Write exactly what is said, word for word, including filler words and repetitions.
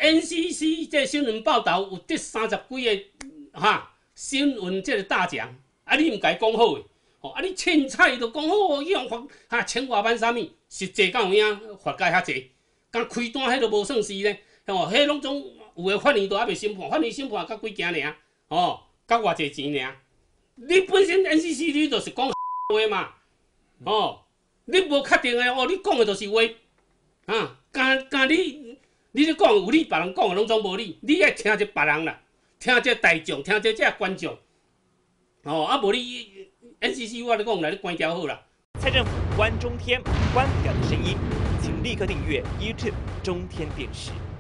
N C C 这新闻报道有得三十几个哈新闻这个大奖，啊你唔该讲好诶，哦啊你凊彩就讲好，伊用罚哈千外万啥物，实际敢有影罚价遐济，敢开单迄都无算是咧，哦，迄拢总有诶法院都还未审判，法院审判甲几件尔，哦，甲偌济钱尔。你本身 N C C 你就是讲话嘛，哦，你无确定诶，哦，你讲诶就是话，啊，干干你你咧讲有理，别人讲诶拢总无理，你爱听者别人啦，听者大众，听者这观众，哦，啊无你 N C C 我咧讲来，你关掉好啦。 蔡政府关中天，关不掉的声音，请立刻订阅 YouTube 中天电视。